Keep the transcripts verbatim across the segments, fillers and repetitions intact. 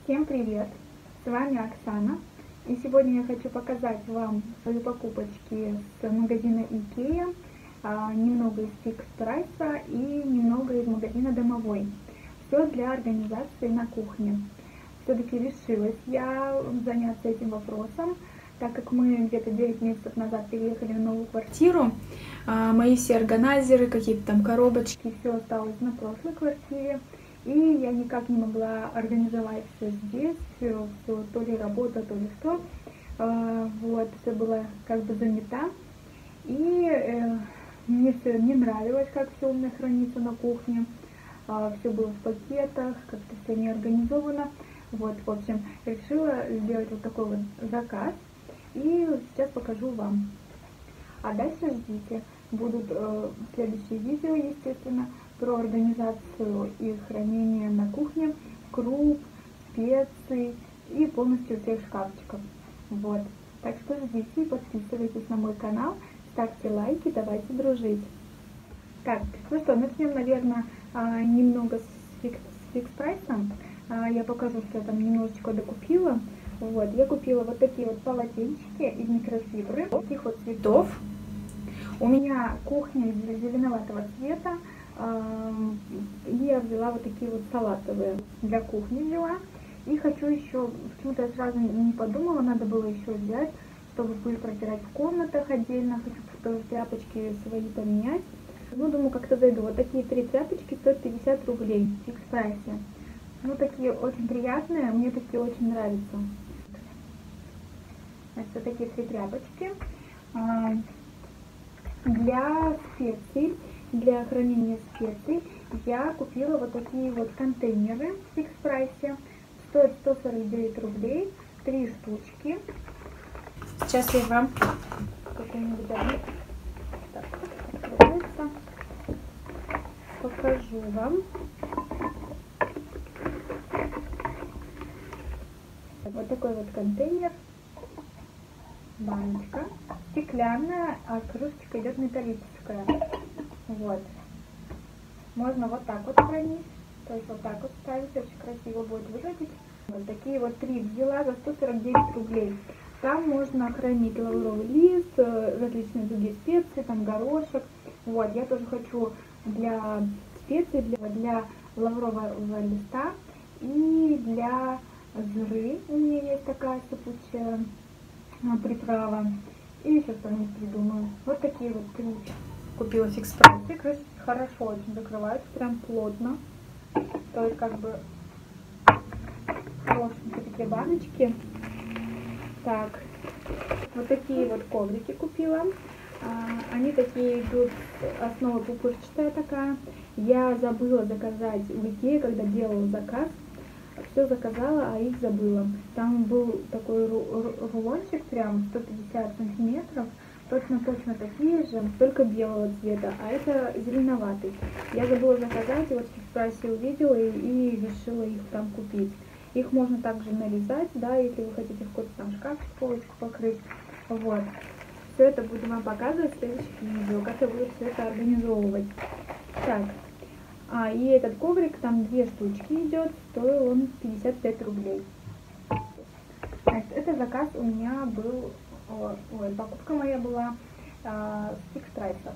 Всем привет! С вами Оксана. И сегодня я хочу показать вам свои покупочки с магазина Икеа, немного из Фикс Прайса и немного из магазина Домовой. Все для организации на кухне. Все-таки решилась я заняться этим вопросом, так как мы где-то девять месяцев назад переехали в новую квартиру. Мои все органайзеры, какие-то там коробочки, все осталось на прошлой квартире. И я никак не могла организовать все здесь, все, все то ли работа, то ли что. Вот, все было как бы занято. И э, мне все не нравилось, как все у меня хранится на кухне. Все было в пакетах, как-то все не организовано. Вот, в общем, решила сделать вот такой вот заказ. И сейчас покажу вам. А дальше ждите. Будут э, следующие видео, естественно, про организацию и хранение на кухне круп, специй и полностью всех шкафчиков. Вот. Так что ждите и подписывайтесь на мой канал, ставьте лайки, давайте дружить. Так, ну что, начнем, наверное, немного с фикс, с фикс прайсом. Я покажу, что я там немножечко докупила. Вот, я купила вот такие вот полотенчики из микрофибры, таких вот цветов. У меня кухня зеленоватого цвета. И я взяла вот такие вот салатовые для кухни взяла. И хочу еще, почему-то я сразу не подумала, надо было еще взять, чтобы пыль протирать в комнатах отдельно. Хочу тоже тряпочки свои поменять. Ну, думаю, как-то зайду. Вот такие три тряпочки стоят пятьдесят рублей в фикс прайсе. Ну, такие очень приятные, мне такие очень нравятся. Значит, вот такие три тряпочки. Для специй, для хранения специй я купила вот такие вот контейнеры в фикс прайсе. Стоят сто сорок девять рублей, три штучки. Сейчас я вам какой-нибудь так, открывается. Покажу вам. Вот такой вот контейнер. Баночка стеклянная, а крышечка идет металлическая. Вот. Можно вот так вот хранить. То есть вот так вот ставить, очень красиво будет выглядеть. Вот такие вот три взяла за сто сорок девять рублей. Там можно хранить лавровый лист, различные другие специи, там горошек. Вот, я тоже хочу для специй, для, для лаврового листа и для зры. У меня есть такая сыпучая приправа. И еще что-нибудь придумаю. Вот такие вот ключи. Купила фикс прайсе. Крышечки хорошо очень закрываются, прям плотно. То есть как бы хорошенькие такие баночки. Так, вот такие вот коврики купила. А, они такие идут, основа пупырчатая такая. Я забыла заказать в Икее, когда делала заказ. Все заказала, а их забыла. Там был такой рулончик, прям сто пятьдесят сантиметров. Точно-точно такие же, только белого цвета, а это зеленоватый. Я забыла заказать, и вот в фикс прайсе увидела и, и решила их там купить. Их можно также нарезать, да, если вы хотите в какой-то там шкафчик, полочку покрыть. Вот. Все это буду вам показывать в следующих видео, как я буду все это организовывать. Так. А, и этот коврик, там две штучки идет, стоил он пятьдесят пять рублей. Значит, это заказ у меня был, ой, покупка моя была а, с фикс прайса.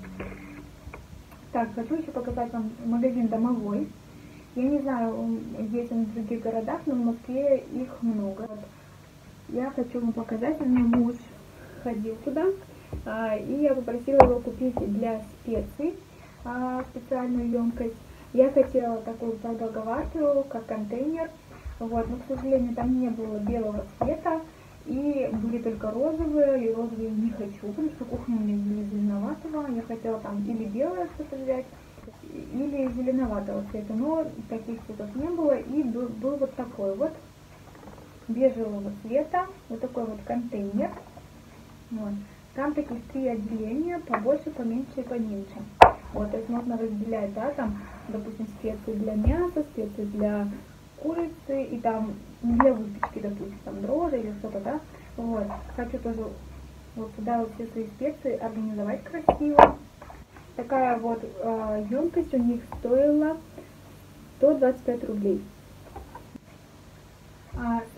Так, хочу еще показать вам магазин Домовой. Я не знаю, есть он в других городах, но в Москве их много. Вот. Я хочу вам показать, у меня муж ходил туда, а, и я попросила его купить для специй а, специальную емкость. Я хотела такую продолговатую, как контейнер, вот, но, к сожалению, там не было белого цвета, и были только розовые, и розовые не хочу, потому что кухня у меня была зеленоватого, я хотела там или белое что-то взять, или зеленоватого цвета, но таких цветов не было, и был, был вот такой вот бежевого цвета, вот такой вот контейнер, вот. Там таких три отделения, побольше, поменьше и поменьше. Вот, то есть можно разделять, да, там, допустим, специи для мяса, специи для курицы, и там для выпечки, допустим, там дрожжи или что-то, да. Вот, хочу тоже вот сюда вот все свои специи организовать красиво. Такая вот э, емкость у них стоила сто двадцать пять рублей.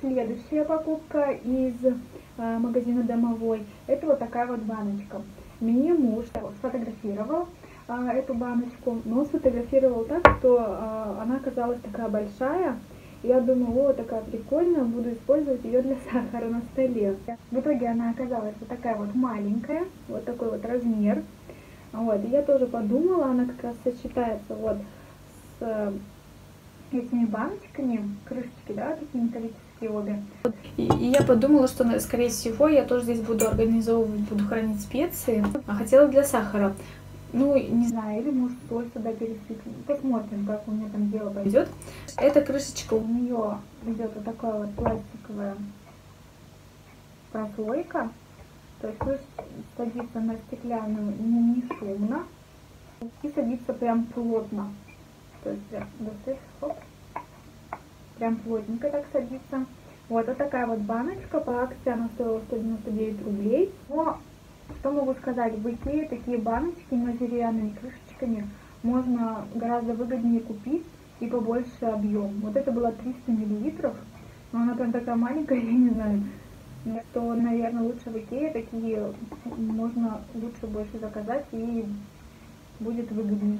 Следующая покупка из э, магазина Домовой. Это вот такая вот баночка. Мне муж сфотографировал э, эту баночку, но сфотографировал так, что э, она оказалась такая большая. Я думаю, о, такая прикольная, буду использовать ее для сахара на столе. В итоге она оказалась вот такая вот маленькая, вот такой вот размер. Вот, и я тоже подумала, она как раз сочетается вот с этими баночками, крышечки, да, такие металлические обе. И, и я подумала, что, скорее всего, я тоже здесь буду организовывать, буду хранить специи. А хотела для сахара. Ну, не знаю, или может соль сюда пересыпать. Посмотрим, как у меня там дело пойдет. Эта крышечка, у нее идет вот такая вот пластиковая прослойка. То есть крышечка садится на стеклянную не шумно и садится прям плотно. То есть прям, хоп, прям плотненько так садится. Вот, вот такая вот баночка. По акции она стоила сто девяносто девять рублей. Но что могу сказать, в Икее такие баночки с деревянными крышечками можно гораздо выгоднее купить и побольше объем. Вот это было триста миллилитров, но она прям такая маленькая, я не знаю. Что, наверное, лучше в Икее такие можно лучше больше заказать и будет выгоднее.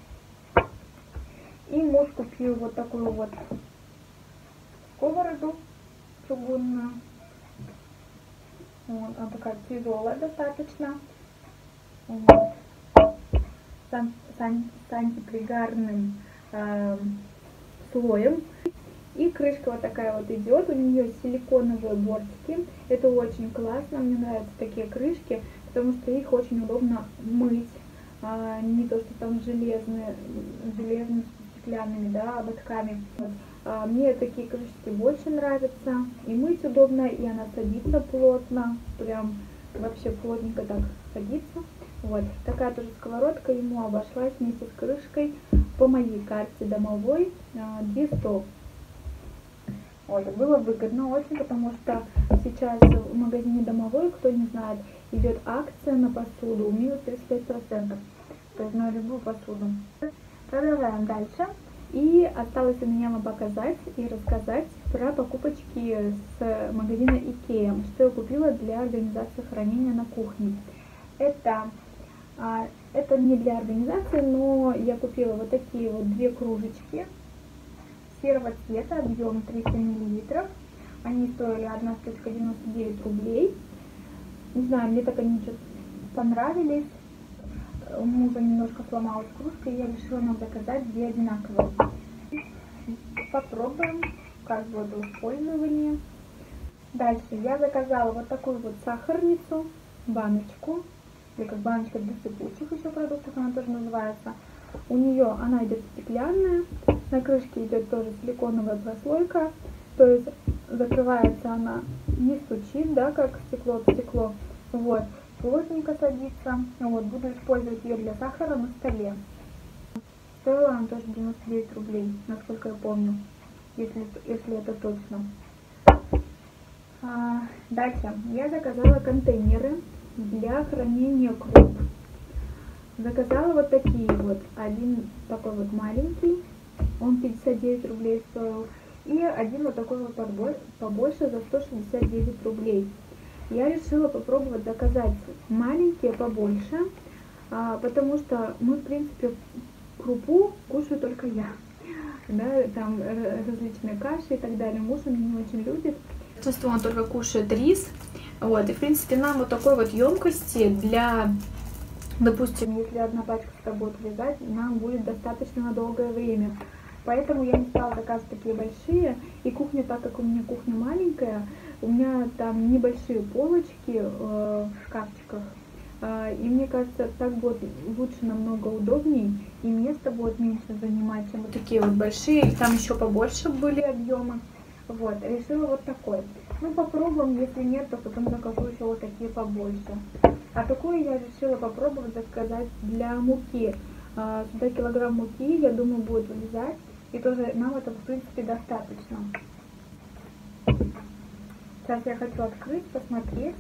И муж купил вот такую вот сковороду чугунную. Вот, она такая тяжелая достаточно. Вот. С, с, с антипригарным э, слоем. И крышка вот такая вот идет. У нее силиконовые бортики. Это очень классно. Мне нравятся такие крышки, потому что их очень удобно мыть. А, не то, что там железные, железными стеклянными, да, ободками. Вот. А, мне такие крышечки больше нравятся. И мыть удобно, и она садится плотно. Прям вообще плотненько так садится. Вот. Такая тоже сковородка ему обошлась вместе с крышкой по моей карте Домовой двести. Вот. Было выгодно очень, потому что сейчас в магазине Домовой, кто не знает, идет акция на посуду минус тридцать пять процентов. То есть на любую посуду. Продолжаем дальше. И осталось у меня вам показать и рассказать про покупочки с магазина Икея, что я купила для организации хранения на кухне. Это, а, это не для организации, но я купила вот такие вот две кружечки серого цвета, объем триста миллилитров. Они стоили одна штучка девяносто девять рублей. Не знаю, мне так они что-то понравились. У мужа немножко сломалась кружка, и я решила нам заказать две одинаковые. Попробуем, как будет использование. Дальше я заказала вот такую вот сахарницу, баночку, или как баночка для сыпучих еще продуктов она тоже называется. У нее она идет стеклянная, на крышке идет тоже силиконовая прослойка, то есть закрывается она, не стучит, да, как стекло в стекло. Вот. Плотненько садится. Вот, буду использовать ее для сахара на столе. Стоила она тоже девяносто девять рублей, насколько я помню, если, если это точно. А, дальше. Я заказала контейнеры для хранения круп. Заказала вот такие вот. Один такой вот маленький, он пятьдесят девять рублей стоил. И один вот такой вот побольше за сто шестьдесят девять рублей. Я решила попробовать заказать маленькие побольше, а, потому что мы, в принципе, крупу кушаю только я. Да, там различные каши и так далее. Муж он не очень любит. Большинство он только кушает рис. Вот, и, в принципе, нам вот такой вот емкости для, допустим, если одна пачка с тобой влезать, нам будет достаточно на долгое время. Поэтому я не стала заказывать такие большие. И кухня, так как у меня кухня маленькая, у меня там небольшие полочки э, в шкафчиках. Э, и мне кажется, так будет лучше, намного удобней. И место будет меньше занимать, чем вот такие вот большие. И там еще побольше были объемы. Вот, решила вот такой. Ну, попробуем, если нет, то потом закажу еще вот такие побольше. А такую я решила попробовать заказать для муки. Э, сюда килограмм муки, я думаю, будет влезать. И тоже нам это, в принципе, достаточно. Сейчас я хочу открыть, посмотреть.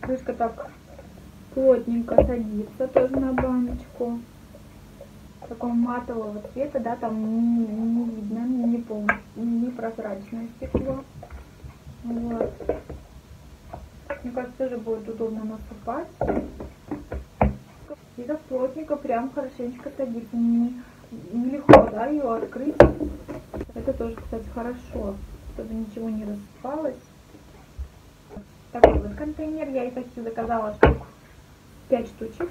Крышка так плотненько садится тоже на баночку. Такого матового цвета, да, там не, не видно, не полностью, не прозрачное стекло. Вот. Мне кажется, тоже будет удобно насыпать. И так плотненько прям хорошенечко садится. Не, нелегко, да, ее открыть. Это тоже, кстати, хорошо, чтобы ничего не рассыпалось. Такой вот контейнер. Я и почти заказала штук пять штучек.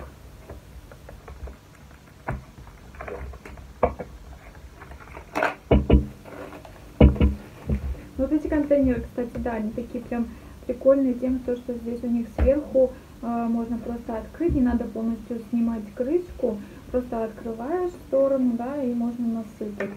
Вот эти контейнеры, кстати, да, они такие прям прикольные тем, что здесь у них сверху э, можно просто открыть, не надо полностью снимать крышку, просто открываешь в сторону, да, и можно насыпать.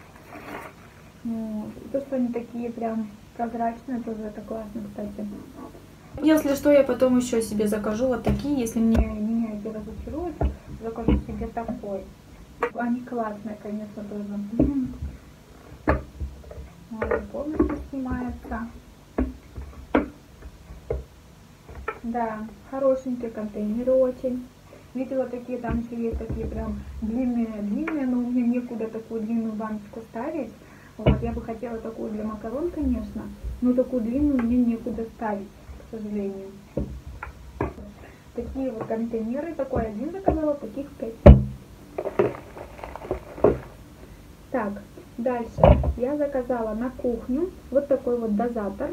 Вот. И то, что они такие прям прозрачные, тоже это классно, кстати. Если что, я потом еще себе закажу вот такие, если мне... Меня эти разочаруют, закажу себе такой. Они классные, конечно, тоже. Вот, полностью снимается. Да, хорошенькие контейнеры очень. Видела такие, там еще есть такие прям длинные-длинные, но у меня некуда такую длинную баночку ставить. Вот, я бы хотела такую для макарон, конечно, но такую длинную мне некуда ставить, к сожалению. Такие вот контейнеры, такой один заказала, таких пять. Так, дальше я заказала на кухню вот такой вот дозатор.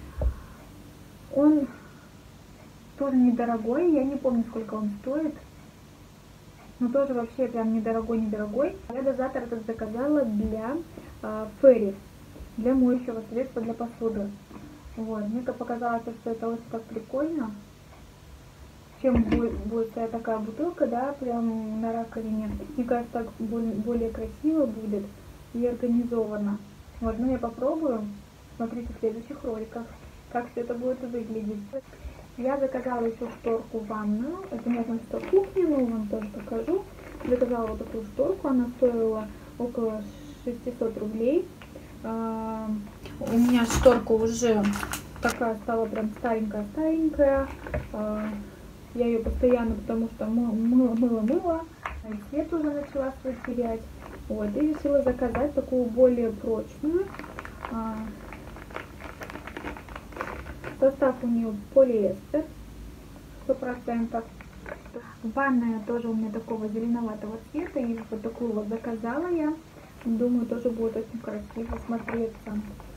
Он тоже недорогой, я не помню, сколько он стоит, но тоже вообще прям недорогой-недорогой. Я дозатор этот заказала для э, фэри, для моющего средства для посуды. Вот, мне показалось, что это очень так прикольно. Чем будет, будет такая бутылка, да, прям на раковине. Мне кажется, так более красиво будет и организовано. Вот, ну я попробую. Смотрите в следующих роликах, как все это будет выглядеть. Я заказала еще шторку в ванную. Это не относится к кухне, но вам тоже покажу. Заказала вот такую шторку, она стоила около шестисот рублей. А, У меня шторка уже такая стала прям старенькая-старенькая. А, я ее постоянно, потому что мыла-мыла, цвет уже начала свой терять. Вот, и решила заказать такую более прочную. А, состав у нее полиэстер, сто процентов. Ванная тоже у меня такого зеленоватого цвета, и вот такую вот заказала я. Думаю, тоже будет очень красиво смотреться.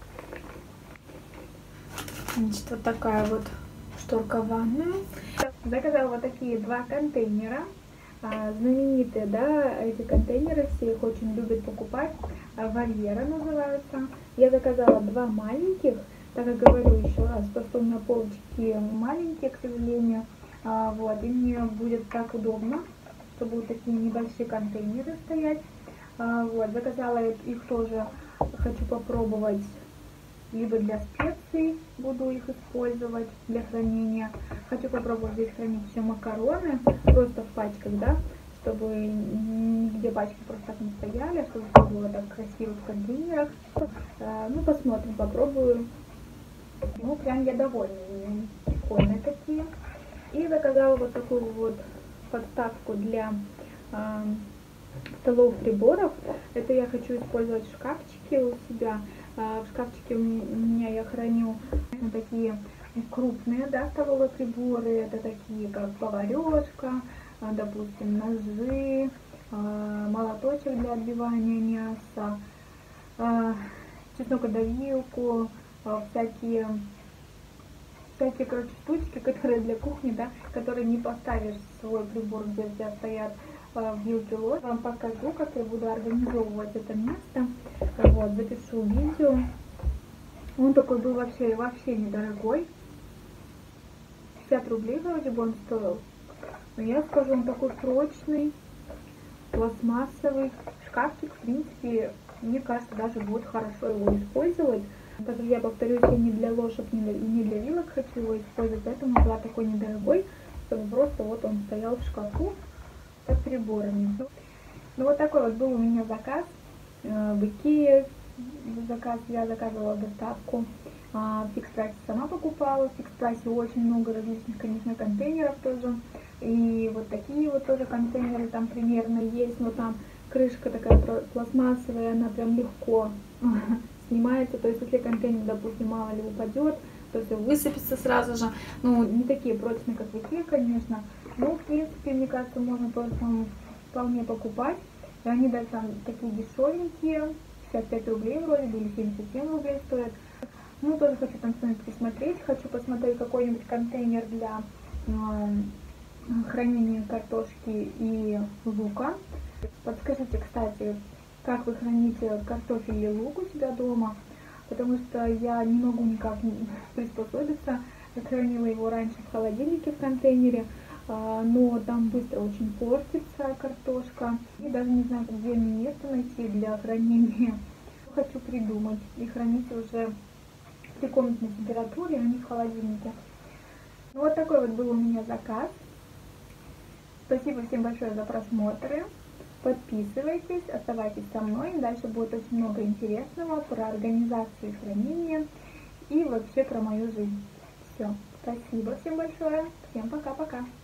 Значит, вот такая вот шторка в ванную. Заказала вот такие два контейнера. А, знаменитые, да, эти контейнеры, все их очень любят покупать. А, Вольера называются. Я заказала два маленьких, так как говорю еще раз, то, что у меня полочки маленькие, к сожалению. А, вот, и мне будет так удобно, что будут такие небольшие контейнеры стоять. А, вот, заказала их тоже, хочу попробовать. Либо для специй буду их использовать для хранения. Хочу попробовать здесь хранить еще макароны, просто в пачках, да, чтобы нигде пачки просто так не стояли, чтобы все было так красиво в контейнерах. А, ну, посмотрим, попробую. Ну, прям я довольна ими. Прикольные такие. И заказала вот такую вот подставку для а, столовых приборов. Это я хочу использовать в шкафчике у себя. В шкафчике у меня я храню такие крупные, да, столовые приборы. Это такие как поварешка, допустим, ножи, молоточек для отбивания мяса, чеснокодавилку, всякие, всякие, короче, штучки, которые для кухни, да, которые не поставишь в свой прибор, где у тебя стоят вилки, ложки. Вам покажу, как я буду организовывать это место. Вот, запишу видео. Он такой был вообще, вообще недорогой. пятьдесят рублей вроде бы он стоил. Но я скажу, он такой прочный, пластмассовый. Шкафчик, в принципе, мне кажется, даже будет хорошо его использовать. Также я повторюсь, я не для ложек, не для, не для вилок хочу его использовать, поэтому была такой недорогой, чтобы просто вот он стоял в шкафу под приборами. Ну вот такой вот был у меня заказ э, в Икее. заказ я заказывала доставку. В Фикс-прайсе сама покупала. В Фикс-прайсе очень много различных, конечно, контейнеров тоже. И вот такие вот тоже контейнеры там примерно есть, но там крышка такая пластмассовая, она прям легко снимается. То есть если контейнер, допустим, мало ли упадет, то все высыпется сразу же. Ну, не такие прочные, как в Икее, конечно. Но, в принципе, мне кажется, можно тоже там вполне покупать. И они даже там такие дешевенькие, шестьдесят пять рублей вроде бы, или семьдесят семь рублей стоят. Ну, тоже хочу там что-нибудь присмотреть. Хочу посмотреть какой-нибудь контейнер для э, хранения картошки и лука. Подскажите, кстати, как вы храните картофель или лук у себя дома, потому что я не могу никак приспособиться. Я хранила его раньше в холодильнике в контейнере, но там быстро очень портится картошка. И даже не знаю, где мне место найти для хранения. Хочу придумать и хранить уже при комнатной температуре, а не в холодильнике. Ну, вот такой вот был у меня заказ. Спасибо всем большое за просмотры. Подписывайтесь, оставайтесь со мной. Дальше будет очень много интересного про организацию и хранение и вообще про мою жизнь. Все. Спасибо всем большое. Всем пока-пока.